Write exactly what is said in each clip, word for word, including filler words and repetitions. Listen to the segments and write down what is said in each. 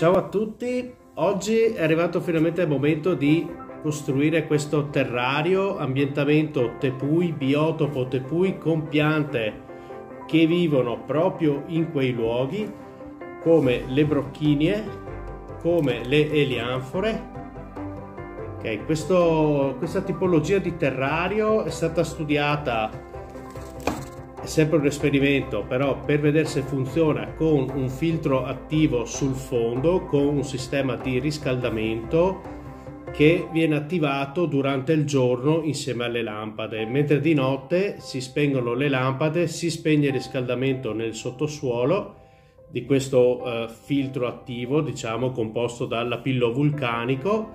Ciao a tutti, oggi è arrivato finalmente il momento di costruire questo terrario ambientamento tepui, biotopo tepui con piante che vivono proprio in quei luoghi come le brocchinie, come le elianfore. Okay, questo, questa tipologia di terrario è stata studiata, è sempre un esperimento, però per vedere se funziona, con un filtro attivo sul fondo, con un sistema di riscaldamento che viene attivato durante il giorno insieme alle lampade, mentre di notte si spengono le lampade, si spegne il riscaldamento nel sottosuolo di questo uh, filtro attivo, diciamo composto dal lapillo vulcanico,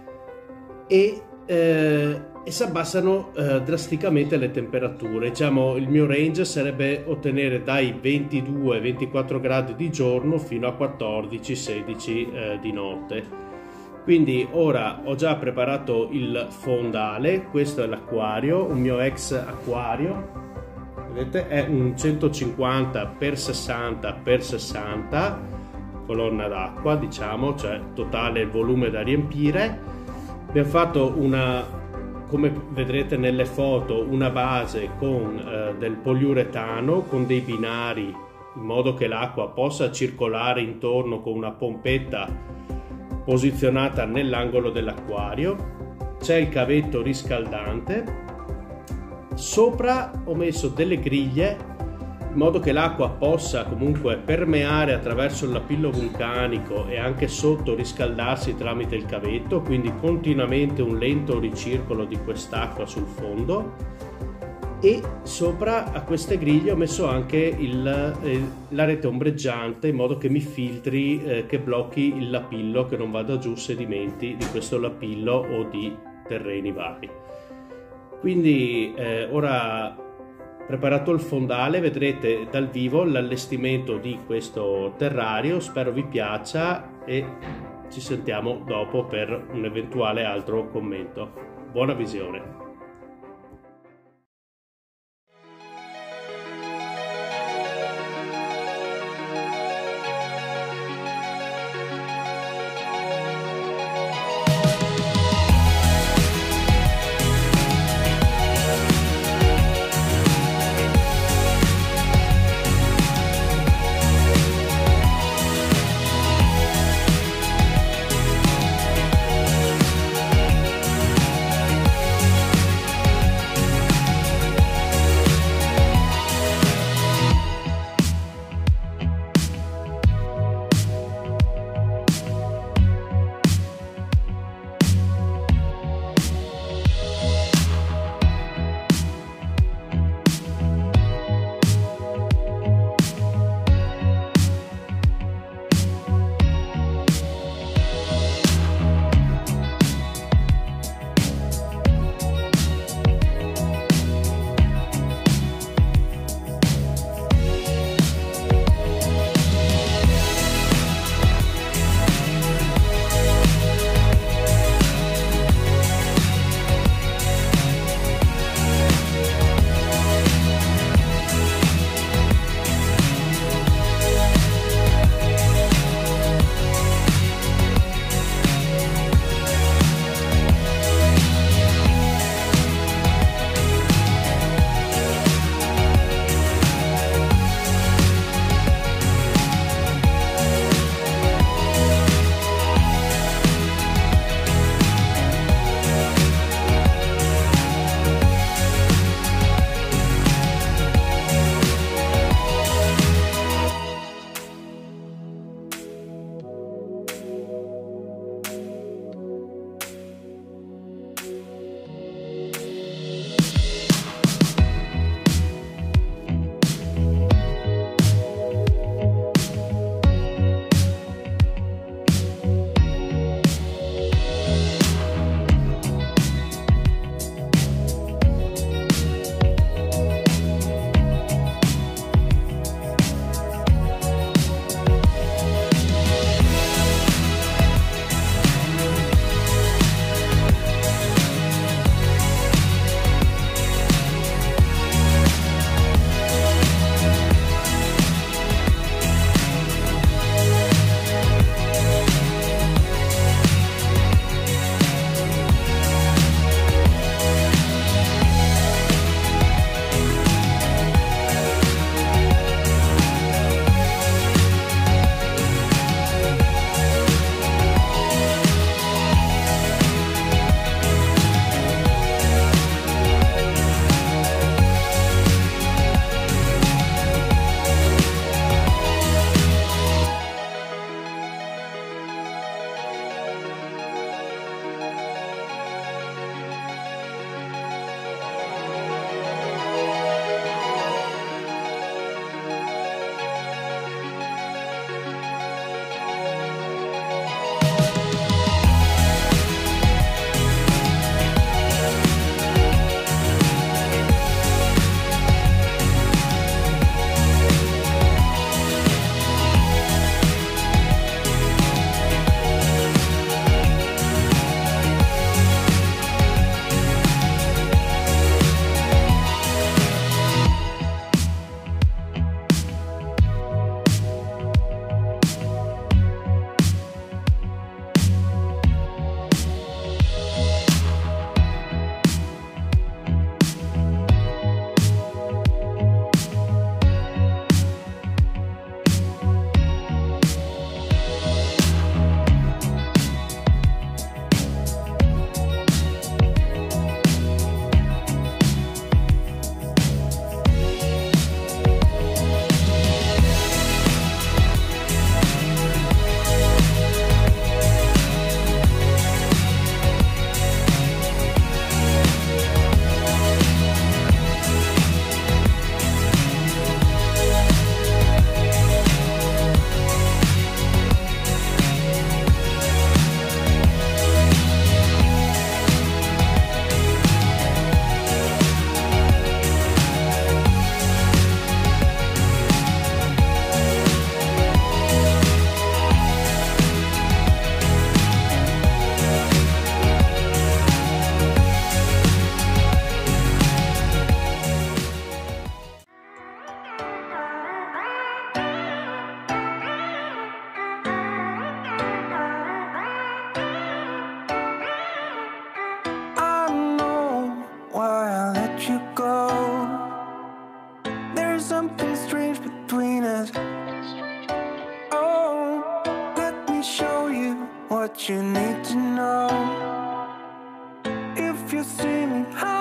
e eh, e si abbassano eh, drasticamente le temperature. Diciamo, il mio range sarebbe ottenere dai ventidue ventiquattro gradi di giorno fino a quattordici sedici eh, di notte. Quindi ora ho già preparato il fondale. Questo è l'acquario, un mio ex acquario, vedete, è un centocinquanta per sessanta per sessanta colonna d'acqua, diciamo, cioè totale volume da riempire. Abbiamo fatto una, come vedrete nelle foto, una base con eh, del poliuretano con dei binari in modo che l'acqua possa circolare intorno con una pompetta posizionata nell'angolo dell'acquario. C'è il cavetto riscaldante, sopra ho messo delle griglie in modo che l'acqua possa comunque permeare attraverso il lapillo vulcanico e anche sotto riscaldarsi tramite il cavetto, quindi continuamente un lento ricircolo di quest'acqua sul fondo. E sopra a queste griglie ho messo anche il, eh, la rete ombreggiante in modo che mi filtri, eh, che blocchi il lapillo, che non vada giù sedimenti di questo lapillo o di terreni vari. Quindi eh, ora, preparato il fondale, vedrete dal vivo l'allestimento di questo terrario. Spero vi piaccia e ci sentiamo dopo per un eventuale altro commento. Buona visione! know if you see me.